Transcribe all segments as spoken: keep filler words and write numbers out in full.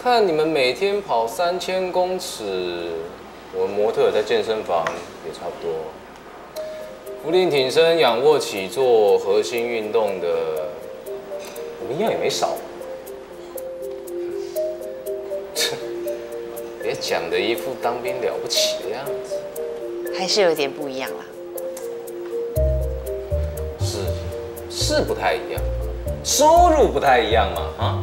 看你们每天跑三千公尺，我们模特在健身房也差不多。伏地挺身、仰卧起坐、核心运动的，我们一样也没少。别讲的一副当兵了不起的样子。 还是有点不一样啦。 是，是不太一样，收入不太一样嘛，啊？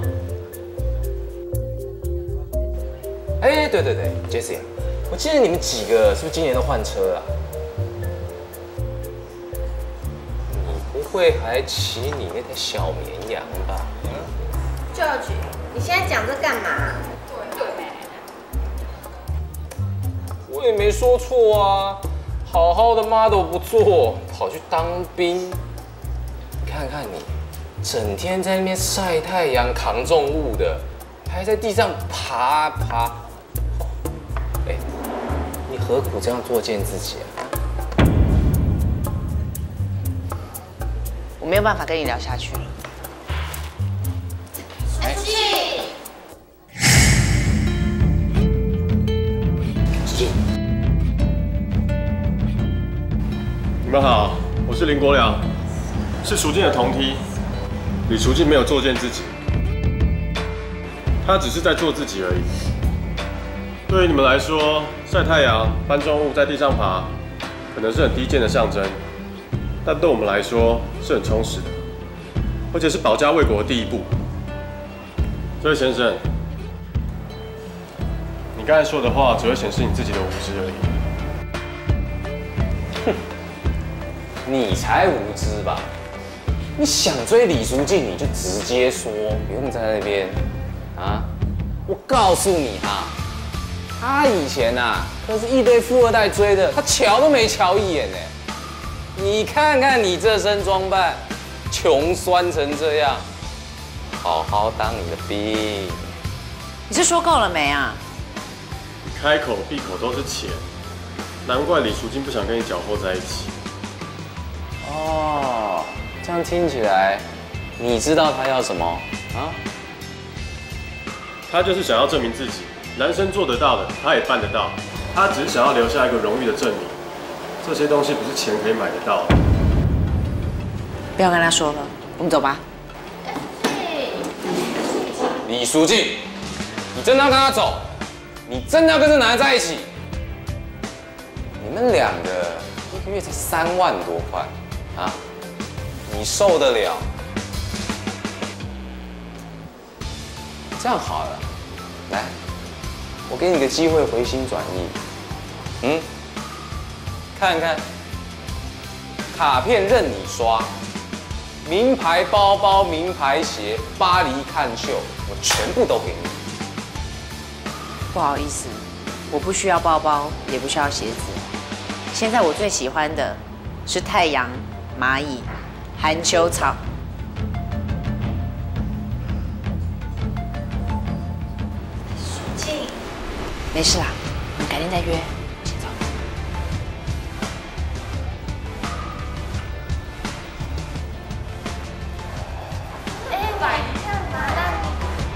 哎，对对对 ，Jessie， 我记得你们几个是不是今年都换车啊？你不会还骑你那条小绵羊吧？嗯 ，George， 你现在讲这干嘛？对对。 我也没说错啊，好好的 model 不做，跑去当兵。看看你，整天在那边晒太阳、扛重物的，还在地上爬爬。哎，你何苦这样作践自己啊？ 我没有办法跟你聊下去了。 安静。 你们好，我是林国良，是淑静的同梯。李淑静没有作践自己，她只是在做自己而已。对于你们来说，晒太阳、搬重物、在地上爬，可能是很低贱的象征，但对我们来说是很充实的，而且是保家卫国的第一步。这位先生，你刚才说的话只会显示你自己的无知而已。 哼。你才无知吧！你想追李淑静，你就直接说，不用在那边啊！我告诉你哈，他以前啊，可是一堆富二代追的，他瞧都没瞧一眼呢。你看看你这身装扮，穷酸成这样，好好当你的兵。 你是说够了没啊？ 开口闭口都是钱，难怪李淑静不想跟你搅和在一起。 哦，这样听起来，你知道他要什么啊？ 他就是想要证明自己，男生做得到的，他也办得到。他只是想要留下一个荣誉的证明，这些东西不是钱可以买得到的。 不要跟他说了，我们走吧。 李淑静，你真的要跟他走？你真的要跟这男的在一起？你们两个一个月才三万多块。啊，你受得了？这样好了，来，我给你个机会回心转意。嗯，看看，卡片任你刷，名牌包包、名牌鞋、巴黎看秀，我全部都给你。 不好意思，我不需要包包，也不需要鞋子。现在我最喜欢的是太阳。蚂蚁、含羞草。 淑静， 没事啦，我们改天再约。先走。 哎，晚上嘛，那你。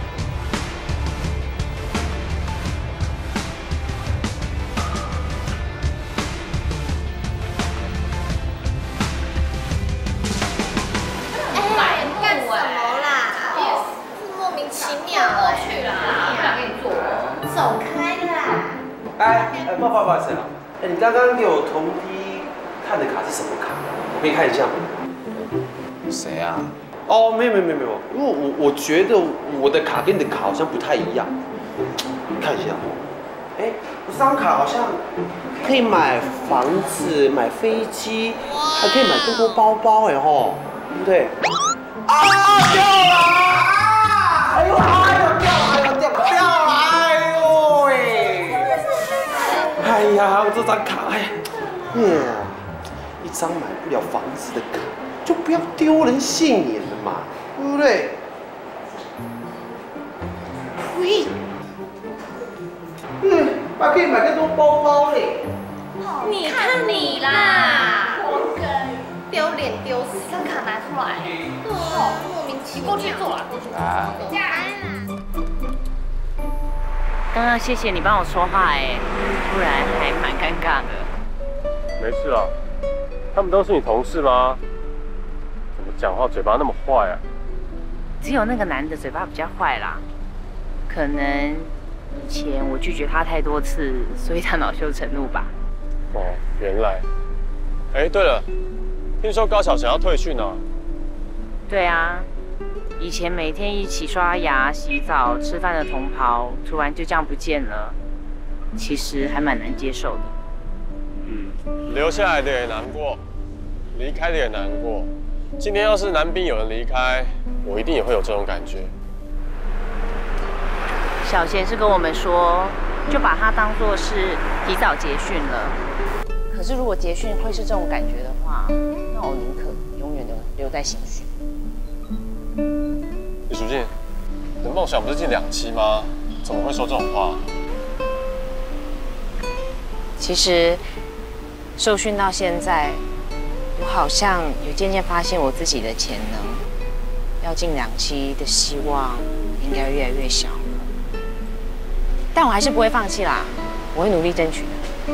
走开啦！ 哎哎，不好意思啊，哎，你刚刚给我同梯看的卡是什么卡？我可以看一下吗？ 谁啊？ 哦，没有没有没有没有，因为我我觉得我的卡跟你的卡好像不太一样，看一下。哎，这张卡好像可以买房子、买飞机，还可以买更多包包哎吼，对不对？啊，掉了！啊！哎呦哎呦掉了！哎呦掉了！掉了！哎呦喂！哎呀，我这张卡，哎呀，嗯，一张买不了房子的卡，就不要丢人现眼了嘛，对不对？呸！嗯，还可以买更多包包嘞。 你看你啦，丢脸丢死！这张卡拿出来，哦，莫名其妙。过去坐啦，过去坐。 啊。 来啦。 刚刚谢谢你帮我说话哎，不然还蛮尴尬的。 没事啊，他们都是你同事吗？怎么讲话嘴巴那么坏啊？ 只有那个男的嘴巴比较坏啦，可能以前我拒绝他太多次，所以他恼羞成怒吧。 哦，原来。哎，对了，听说高小强要退训了。 对啊，以前每天一起刷牙、洗澡、吃饭的同袍，突然就这样不见了，其实还蛮难接受的。 嗯，留下来的也难过，离开的也难过。今天要是男兵有人离开，我一定也会有这种感觉。 小贤是跟我们说，就把他当作是提早结训了。可是如果结训会是这种感觉的话，那我宁可永远的留在新训。 李淑静，你的梦想不是进两期吗？怎么会说这种话？ 其实受训到现在，我好像有渐渐发现我自己的潜能，要进两期的希望应该越来越小了。但我还是不会放弃啦，我会努力争取的。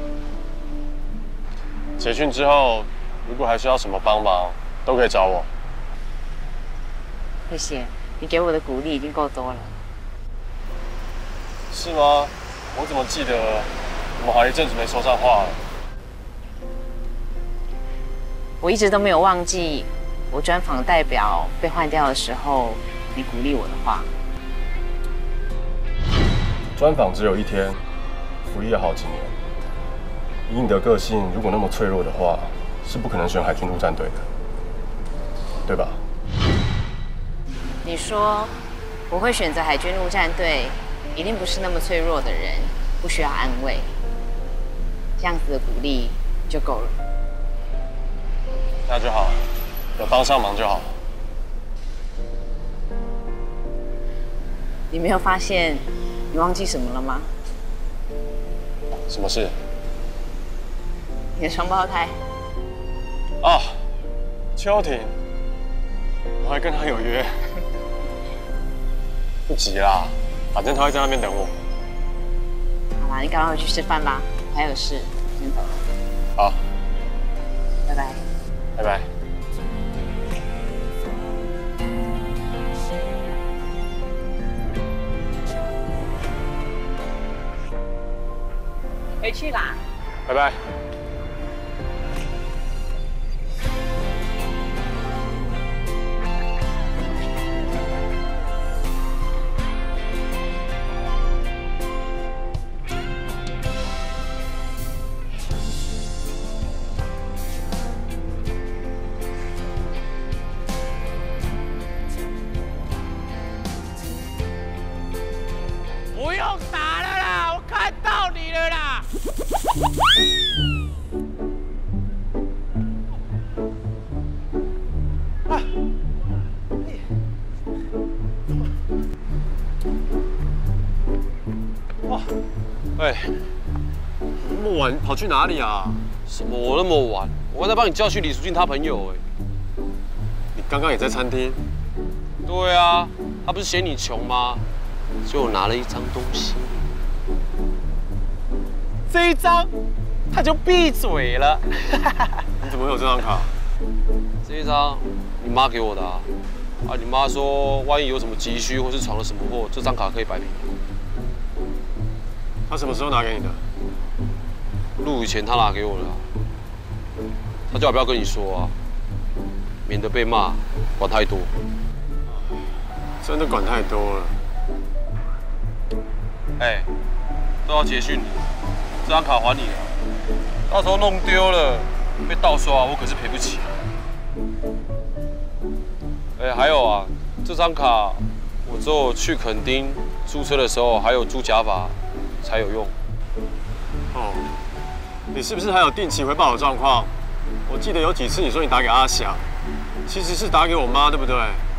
结训之后，如果还需要什么帮忙，都可以找我。 谢谢，你给我的鼓励已经够多了。 是吗？我怎么记得我们好一阵子没说上话了？ 我一直都没有忘记我专访代表被换掉的时候，你鼓励我的话。 专访只有一天，服役了好几年。以你的个性，如果那么脆弱的话，是不可能选海军陆战队的，对吧？ 你说我会选择海军陆战队，一定不是那么脆弱的人，不需要安慰，这样子的鼓励就够了。 那就好，有帮上忙就好。 你没有发现你忘记什么了吗？ 什么事？ 你的双胞胎。 啊，秋婷，我还跟她有约。不急啦，反正她会在那边等我。 好啦，你赶快回去吃饭吧，我还有事，先走了。 好， 拜拜。 拜拜。 回去啦。 拜拜。 不用打了啦，我看到你了啦！啊！ 哇！哎，那么晚跑去哪里啊？ 什么？我那么晚？我刚才帮你叫去李淑静她朋友哎。 你刚刚也在餐厅？ 对啊，她不是嫌你穷吗？所以我拿了一张东西。 这一张，他就闭嘴了。 你怎么会有这张卡？ 这一张你妈给我的啊。啊，你妈说万一有什么急需或是闯了什么祸，这张卡可以摆平。 他什么时候拿给你的？ 入伍前他拿给我的、啊。他叫我不要跟你说啊，免得被骂，管太多。 真的管太多了。 哎、欸，都要结训了，这张卡还你了。到时候弄丢了，被盗刷，我可是赔不起。哎、欸，还有啊，这张卡我只有去垦丁租车的时候，还有租假发才有用。 哦，你是不是还有定期回报的状况？我记得有几次你说你打给阿翔，其实是打给我妈，对不对？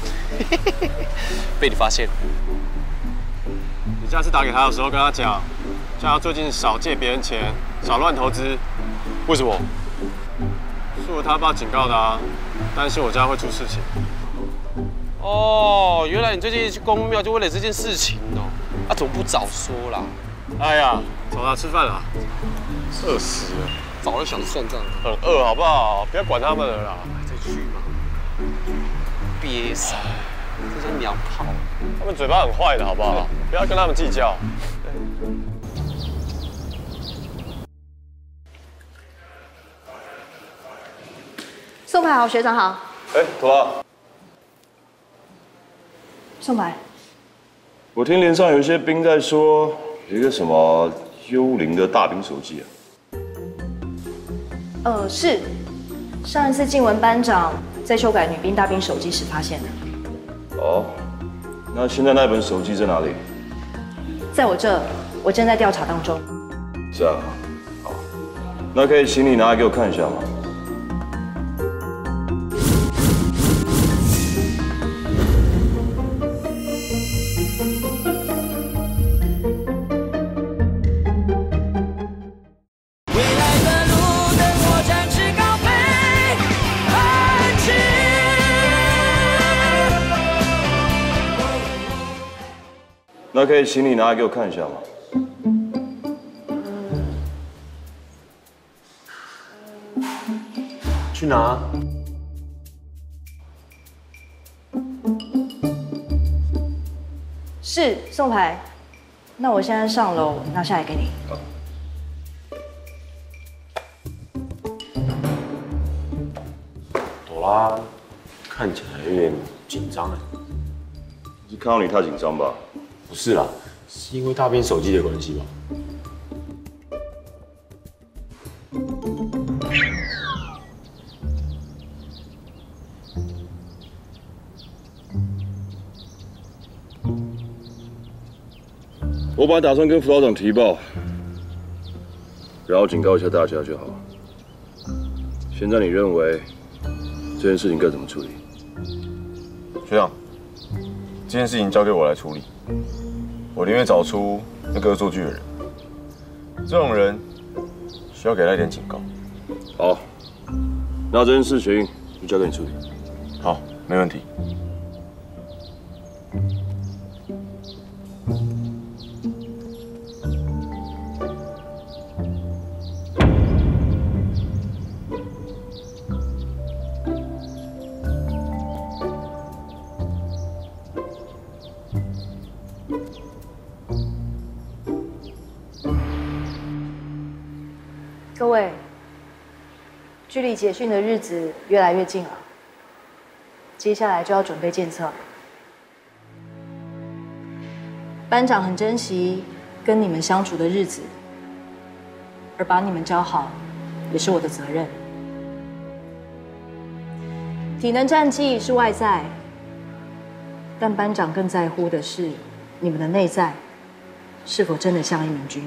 被你发现。 你下次打给他的时候，跟他讲，叫他最近少借别人钱，少乱投资。 为什么？ 是我他爸警告的啊，担心我家会出事情。 哦，原来你最近去公庙就为了这件事情哦。 啊，怎么不早说啦？ 哎呀，走啦，吃饭啦！饿死了， 早就想算账了。 很饿，好不好？不要管他们了啦。 再去嘛。憋死，这些鸟跑。 他们嘴巴很坏的，好不好？不要跟他们计较。 宋牌好，学长好。 哎，图拉， 宋牌， 我听连上有一些兵在说，有一个什么幽灵的大兵手记啊。 呃，是上一次静文班长在修改女兵大兵手记时发现的。 哦，那现在那本手记在哪里？ 在我这，我正在调查当中。 是啊，好，那可以请你拿来给我看一下吗？那可以请你拿来给我看一下吗？ 去拿。 是宋牌，那我现在上楼拿下来给你。 朵拉看起来有点紧张哎。 是看到你太紧张吧？ 不是啦，是因为大兵手机的关系吧？ 我本来打算跟辅导长提报，然后警告一下大家就好。现在你认为这件事情该怎么处理？ 学长，这件事情交给我来处理。我宁愿找出那个恶作剧的人。这种人需要给他一点警告。 好，那这件事情就交给你处理。 好，没问题。 各位，距离结训的日子越来越近了，接下来就要准备检测。班长很珍惜跟你们相处的日子，而把你们教好，也是我的责任。体能战绩是外在，但班长更在乎的是你们的内在是否真的像一名军人。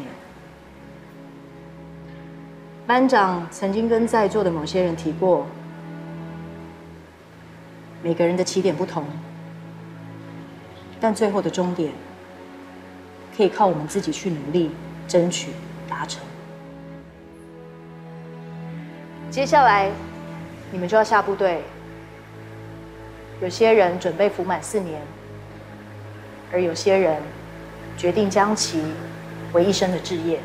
班长曾经跟在座的某些人提过，每个人的起点不同，但最后的终点可以靠我们自己去努力争取达成。接下来你们就要下部队，有些人准备服满四年，而有些人决定将其为一生的志业。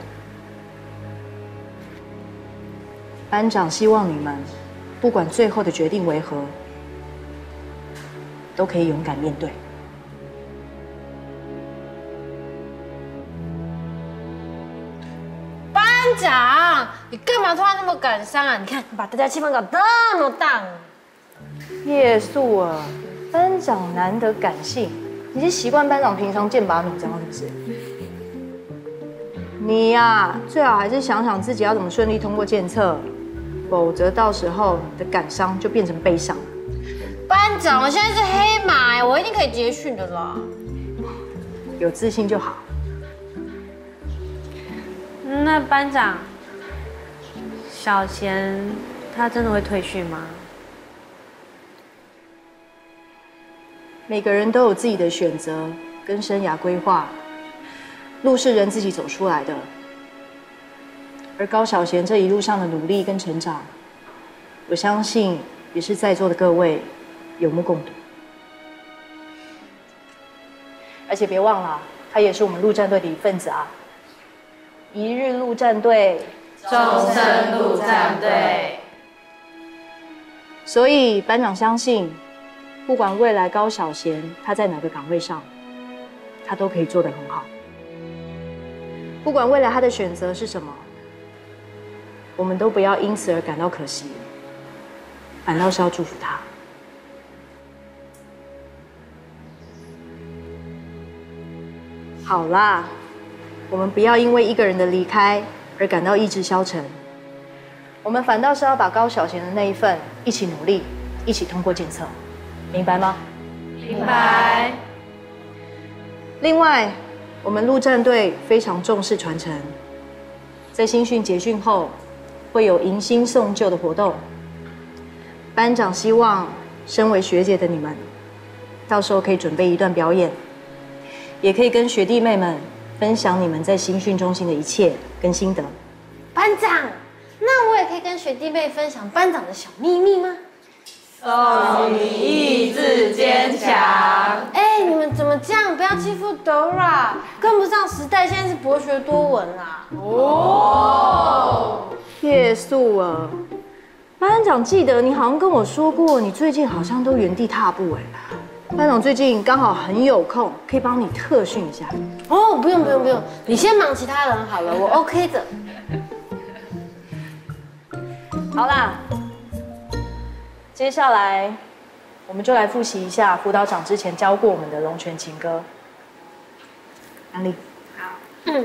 班长希望你们，不管最后的决定为何，都可以勇敢面对。 班长，你干嘛突然那么感伤啊？你看，你把大家气氛搞这么大。 叶素儿，班长难得感性，你是习惯班长平常剑拔弩张是不是？你呀、啊，最好还是想想自己要怎么顺利通过检测。否则到时候你的感伤就变成悲伤。 班长，我现在是黑马，我一定可以结训的啦。 有自信就好。 那班长，小贤他真的会退训吗？ 每个人都有自己的选择跟生涯规划，路是人自己走出来的。而高小贤这一路上的努力跟成长，我相信也是在座的各位有目共睹。而且别忘了， 他也是我们陆战队的一份子啊。一日陆战队， 终身陆战队。 所以班长相信，不管未来高小贤他在哪个岗位上，他都可以做得很好。不管未来他的选择是什么，我们都不要因此而感到可惜，反倒是要祝福他。好啦，我们不要因为一个人的离开而感到意志消沉，我们反倒是要把高小贤的那一份一起努力，一起通过检测，明白吗？ 明白。 另外，我们陆战队非常重视传承，在新训结训后会有迎新送旧的活动。班长希望身为学姐的你们，到时候可以准备一段表演，也可以跟学弟妹们分享你们在新训中心的一切跟心得。 班长，那我也可以跟学弟妹分享班长的小秘密吗？ 送你意志坚强。 哎，你们怎么这样？不要欺负 Dora， 跟不上时代，现在是博学多闻啊。 哦，叶素儿，班长记得你好像跟我说过，你最近好像都原地踏步哎。班长最近刚好很有空，可以帮你特训一下。 哦，不用不用不用，你先忙其他人好了，我 OK 的。 好啦，接下来我们就来复习一下辅导长之前教过我们的龙泉情歌。安利。 好。嗯。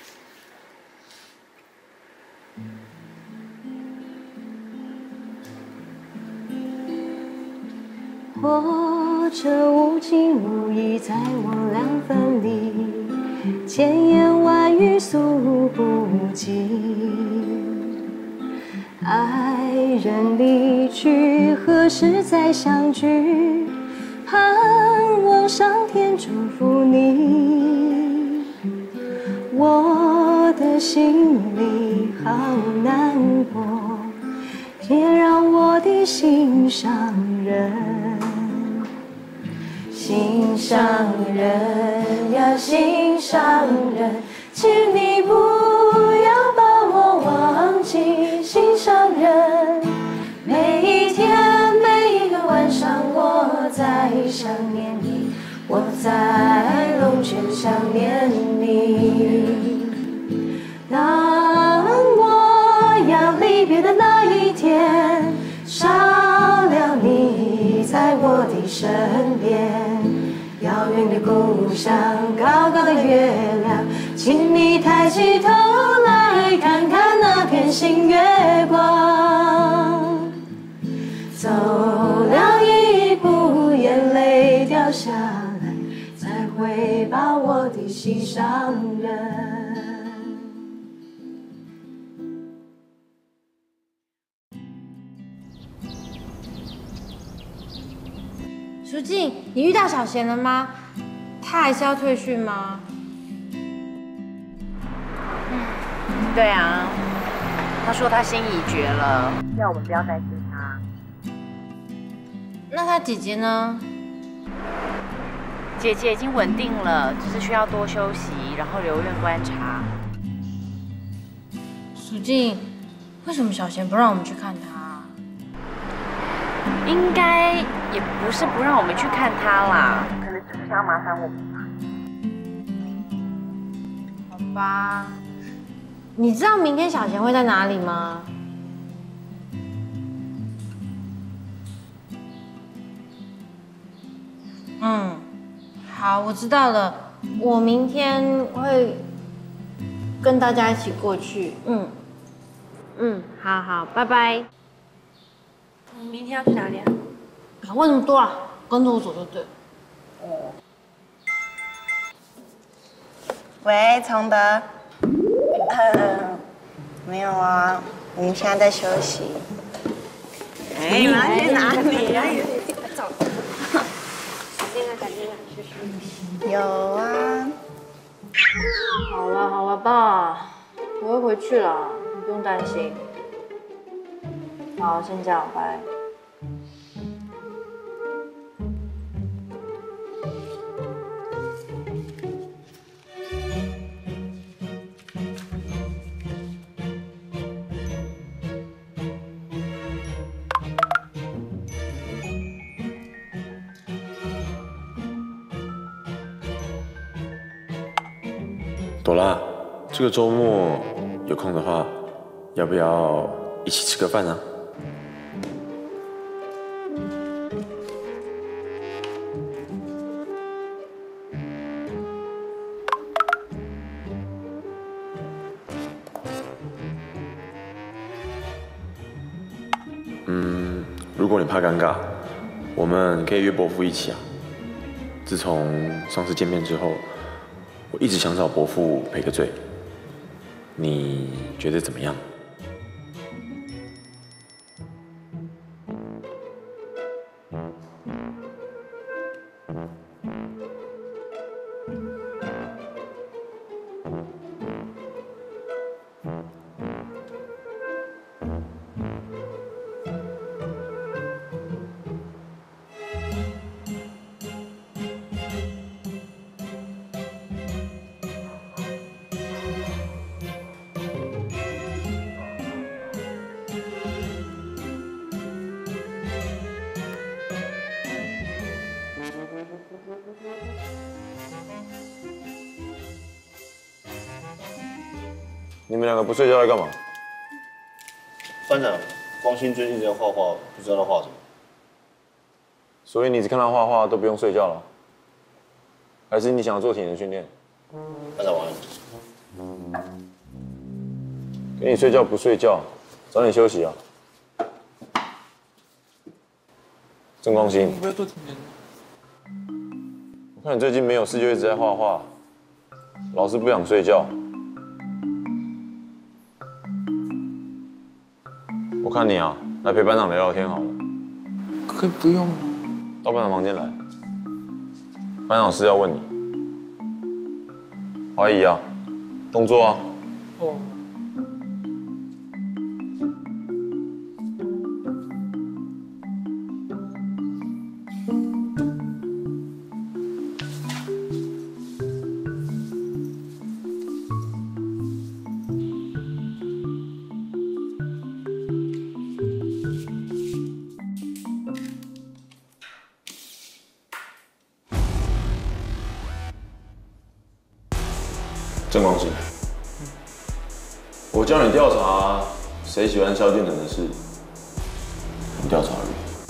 或者无情无义，在我俩分离，千言万语诉不尽。爱人离去，何时再相聚？盼望上天祝福你。我的心里好难过，别让我的心上人。心上人呀，心上人，请你不要把我忘记。心上人，每一天每一个晚上，我在想念你，我在龙泉想念你。当我要离别的那一天，少了你在我的身边，遥远的故乡，高高的月亮，请你抬起头来看看那片新月光。走了一步，眼泪掉下来，才会把我的心上人。 淑静，你遇到小贤了吗？他还是要退训吗？ 对啊，他说他心已决了，要我们不要担心他。 那他姐姐呢？ 姐姐已经稳定了，只是需要多休息，然后留院观察。 淑静，为什么小贤不让我们去看他？ 应该也不是不让我们去看他啦，可能只是想要麻烦我们吧。 好吧。你知道明天小贤会在哪里吗？嗯，好，我知道了。我明天会跟大家一起过去。嗯，嗯，好好，拜拜。 你明天要去哪里啊？ 问那么多啊，跟着我走就对。 哦。 喂，崇德。呃，没有啊，我们现在在休息。哎，你要去哪里呀？走。赶紧啊，赶紧啊，去去。有啊。 好了好了，爸，我会回去了，你不用担心。好，先这样，拜。 朵拉，这个周末有空的话，要不要一起吃个饭啊？嗯，如果你怕尴尬，我们可以约伯父一起啊。自从上次见面之后，我一直想找伯父赔个罪，你觉得怎么样？你们两个不睡觉在干嘛？ 班长，光兴最近一直在画画，不知道他画什么。 所以你只看他画画都不用睡觉了？还是你想要做体能训练？ 班长晚安。 给你睡觉不睡觉，早点休息啊。郑光兴， 不要做体能。 我看你最近没有事就一直在画画，老是不想睡觉。我看你啊，来陪班长聊聊天好了。 可以不用吗？ 到班长房间来，班长有事要问你。怀疑啊，动作啊。 哦。 郑光兴，我叫你调查谁喜欢萧敬腾的事，你调查了。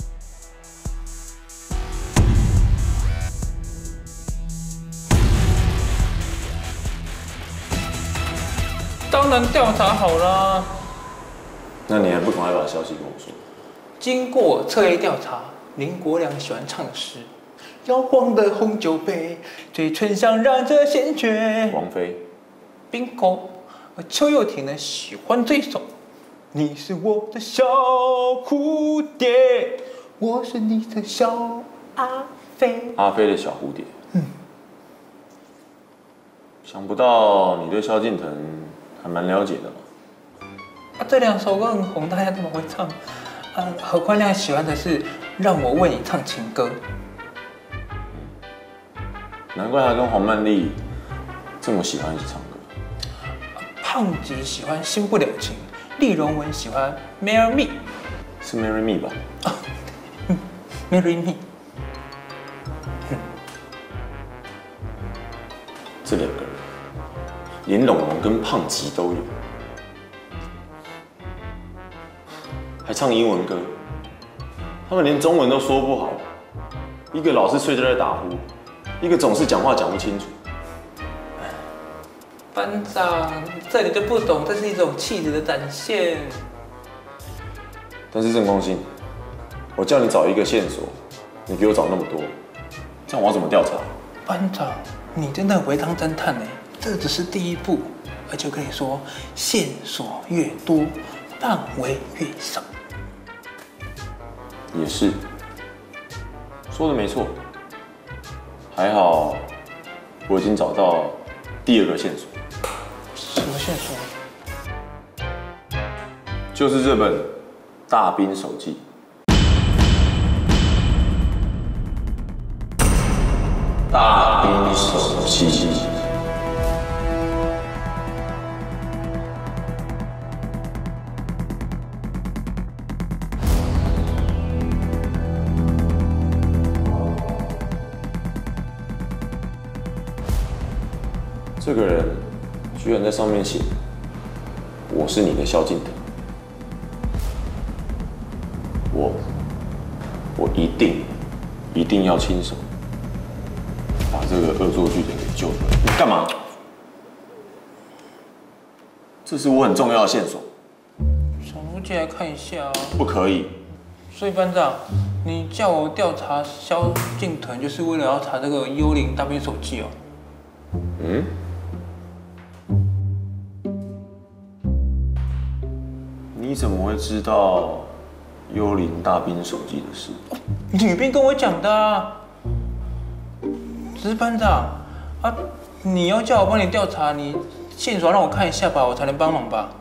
当然调查好啦。 那你还不赶快把消息跟我说？ 经过彻夜调查，林国良喜欢唱的是“摇晃的红酒杯，嘴唇上染着鲜血”。 王菲。 bingo， 而邱又廷呢喜欢这首“你是我的小蝴蝶，我是你的小阿飞”。 阿飞的小蝴蝶。嗯。想不到你对萧敬腾还蛮了解的嘛。 啊，这两首歌很红，大家都蛮会唱。啊，何宽亮喜欢的是《让我为你唱情歌》。 难怪他跟黄曼丽这么喜欢一起唱歌。 胖吉喜欢《心不了情》，厉荣文喜欢《Marry Me》， 是 Marry Me 吧？ 啊，Marry Me。 这两个人，连龙龙跟胖吉都有，还唱英文歌。他们连中文都说不好，一个老是睡觉在打呼，一个总是讲话讲不清楚。 班长，这你就不懂，这是一种气质的展现。 但是郑光兴，我叫你找一个线索，你给我找那么多，这样我要怎么调查？ 班长，你真的很会当侦探呢，这只是第一步，而且我跟你说，线索越多，范围越少。 也是，说的没错。还好，我已经找到第二个线索。 什么线索？ 就是这本《大兵手记》。大兵手记。这个人居然在上面写我是你的萧敬腾，我我一定一定要亲手把这个恶作剧的给救出来。你干嘛？这是我很重要的线索。 小奴借来看一下啊。 不可以。 所以班长，你叫我调查萧敬腾，就是为了要查这个幽灵大兵手记哦。 嗯？你怎么会知道幽灵大兵手记的事？ 女兵跟我讲的啊。只是班长啊，你要叫我帮你调查，你线索让我看一下吧，我才能帮忙吧。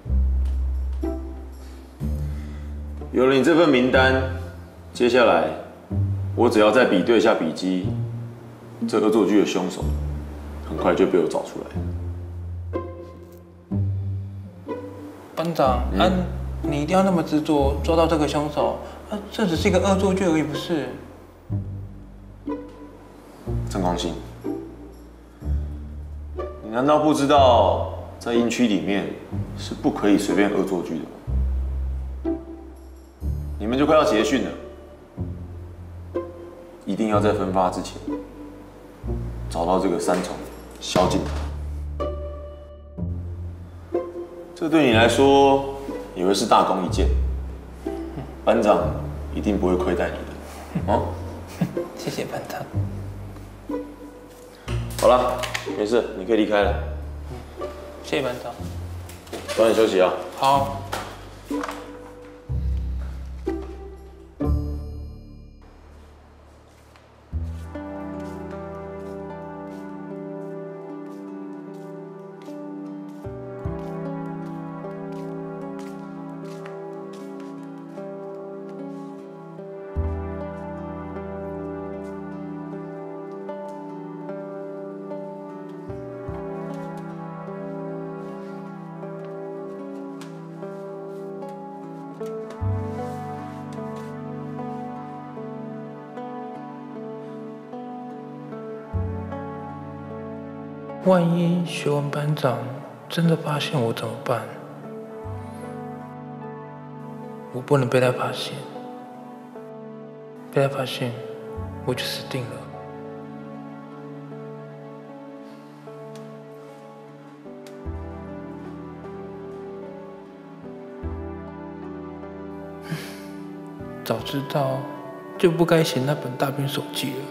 有了你这份名单，接下来我只要再比对一下笔迹，这恶作剧的凶手很快就被我找出来。 班长，嗯、啊，你一定要那么执着抓到这个凶手啊！这只是一个恶作剧而已，不是？ 郑光兴，你难道不知道在营区里面是不可以随便恶作剧的吗？你们就快要结训了，一定要在分发之前找到这个三重萧敬腾。这对你来说也会是大功一件，班长一定不会亏待你的。哦， 谢谢班长。 好了，没事，你可以离开了。 谢谢班长。 早点休息啊。 好。万一学文班长真的发现我怎么办？我不能被他发现，被他发现我就死定了。早知道就不该写那本大兵手记了。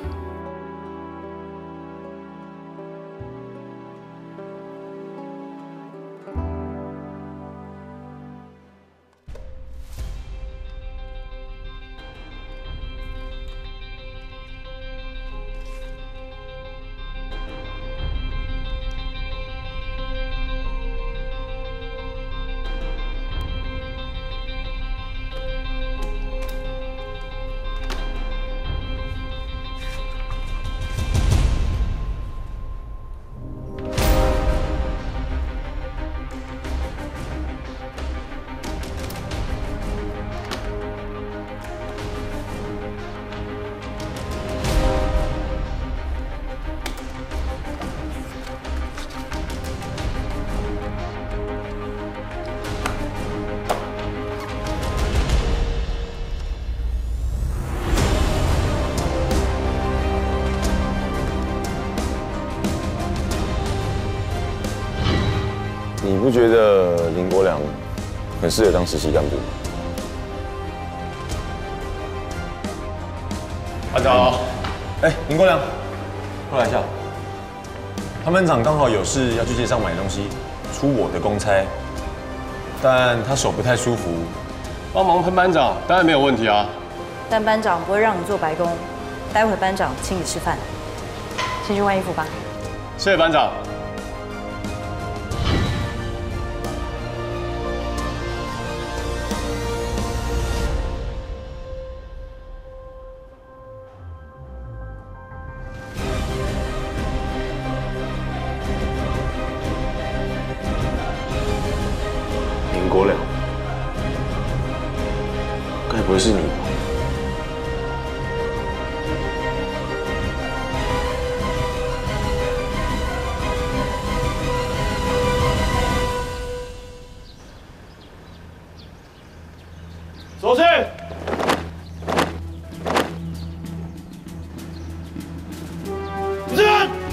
你不觉得林国良很适合当实习干部吗？ 班长好。 哎，林国良，过来一下。潘班长刚好有事要去街上买东西，出我的公差，但他手不太舒服。 帮忙潘班长当然没有问题啊。 但班长不会让你做白工，待会班长请你吃饭。先去换衣服吧。 谢谢班长。 林国良，该不会是你吧？ 手去。是。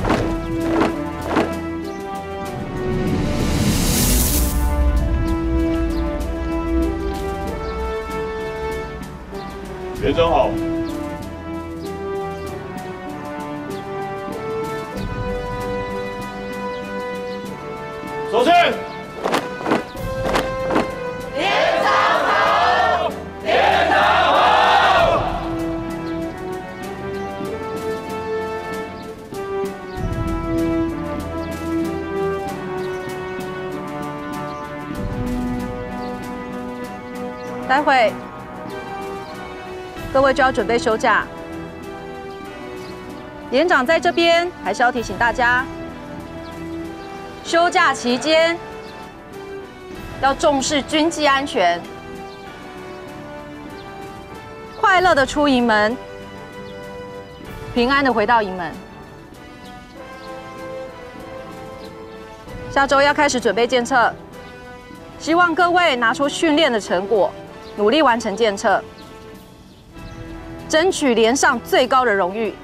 连长好。手去。 连长好，连长好。 待会各位就要准备休假。连长在这边还是要提醒大家，休假期间要重视军纪安全，快乐的出营门，平安的回到营门。下周要开始准备检测，希望各位拿出训练的成果，努力完成检测，争取连上最高的荣誉。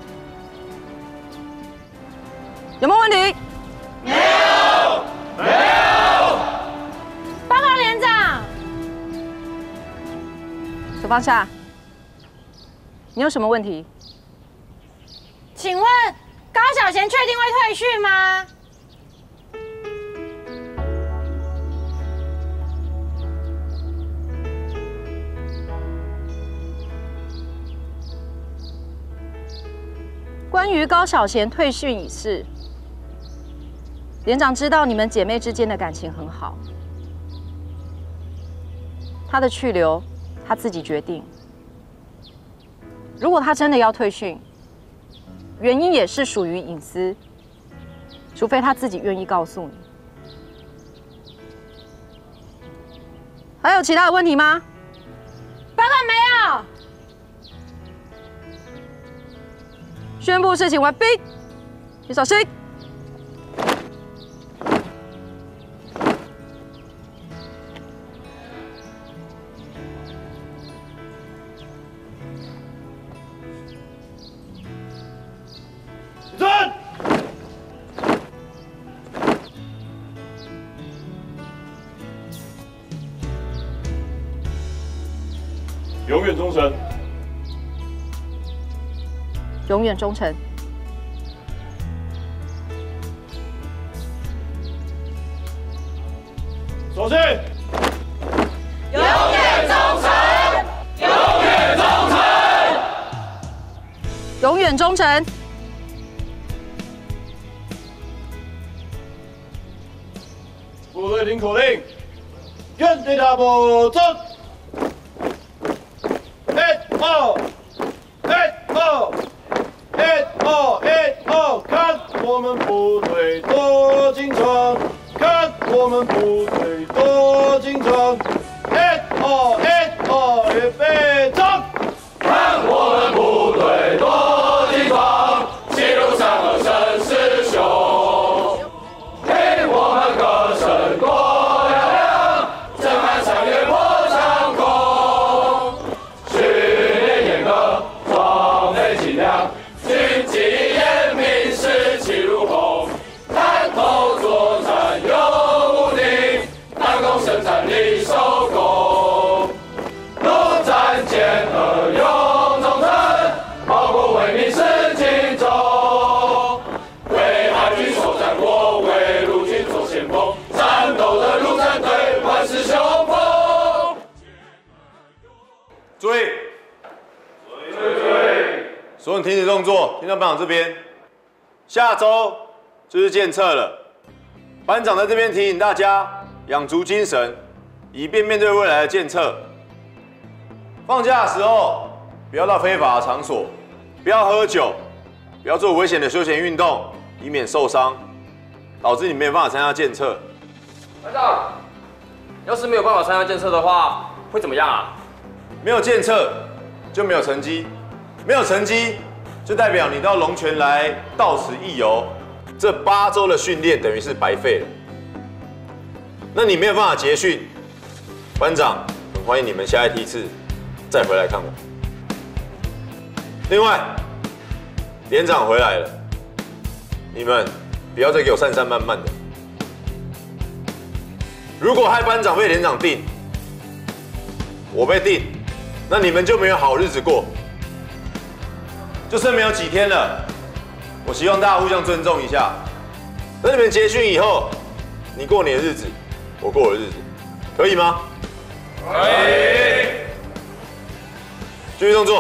有没有问题？ 没有，没有。 报告连长。 手放下。你有什么问题？ 请问高小贤确定会退训吗？ 关于高小贤退训一事，连长知道你们姐妹之间的感情很好，她的去留她自己决定。如果她真的要退训，原因也是属于隐私，除非她自己愿意告诉你。还有其他的问题吗？ 报告没有。 宣布事情完毕，请小心。 站！永远忠诚。 永远忠诚。 手去。 永远忠诚，永远忠诚， 永远忠诚。 部队听口令，原地踏步走。一二，一二。一二一二，看我们部队多精壮，看我们部队多精壮。一二一二，预备走！ 看我们部队多精壮，气如山河声势雄。听我们歌声多嘹亮，震撼山岳破长空。训练严格，装备精良。军纪严明，士气如虹，滩头作战永无敌，弹弓生产力收工。陆战健和勇忠诚，报国为民是尽忠。为海军守战果，为陆军做先锋，战斗的陆战队万事雄风。 注意！注意！注意！所有人停止动作，听到班长这边。下周就是检测了，班长在这边提醒大家养足精神，以便面对未来的检测。放假的时候不要到非法的场所，不要喝酒，不要做危险的休闲运动，以免受伤，导致你没有办法参加检测。 班长，要是没有办法参加检测的话，会怎么样啊？ 没有检测就没有成绩。没有成绩，就代表你到龙泉来到此一游，这八周的训练等于是白费了。那你没有办法结训，班长很欢迎你们下一梯次再回来看我。另外，连长回来了，你们不要再给我散散漫漫的。如果害班长被连长定，我被定，那你们就没有好日子过。就剩没有几天了，我希望大家互相尊重一下。等你们结训以后，你过你的日子，我过我的日子，可以吗？可以。继续动作。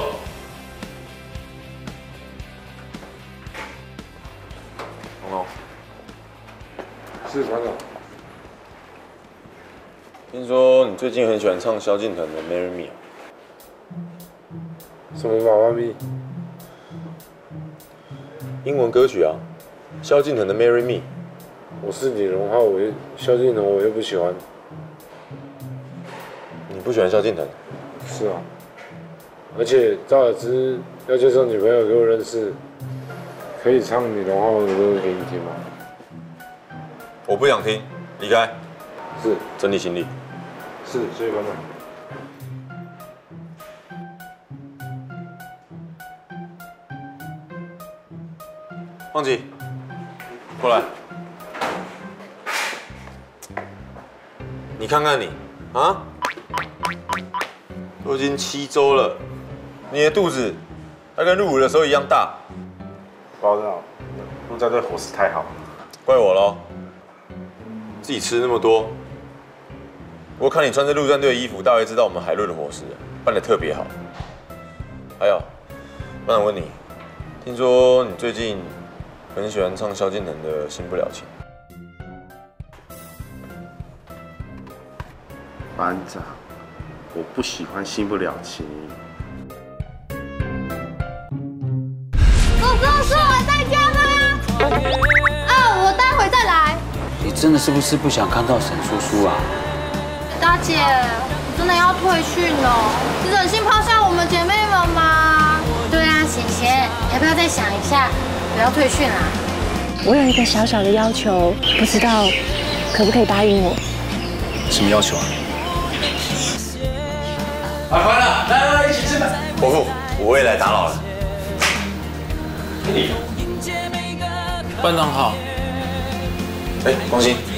龙龙。 是团长。 听说你最近很喜欢唱萧敬腾的《Marry Me》。 什么妈妈咪？ 英文歌曲啊，萧敬腾的《Marry Me》。 我是李荣浩，我又萧敬腾我又不喜欢。 你不喜欢萧敬腾？ 是啊。而且赵尔之要介绍女朋友给我认识，可以唱李荣浩的歌给你听吗？ 我不想听，离开。 是。 整理行李。 是，谢谢班长。 忘记，过来。你看看你，啊，都已经七周了，你的肚子还跟入伍的时候一样大。 报道，陆战队伙食太好了。 怪我咯，自己吃那么多。我看你穿着陆战队的衣服，大概知道我们海陆的伙食办得特别好。还有，班长问你，听说你最近很喜欢唱萧敬腾的《新不了情》。 班长，我不喜欢《新不了情》。 叔叔，是我在家吗？啊，我待会再来。 你真的是不是不想看到沈叔叔啊？ 大姐，我真的要退训了，你忍心抛下我们姐妹们吗？对啊，贤贤，要不要再想一下，不要退训啦？ 我有一个小小的要求，不知道可不可以答应我？ 什么要求啊？ 阿宽了，来来来，一起吃饭。 伯父，我也来打扰了。 你， 班长好。 哎，光心。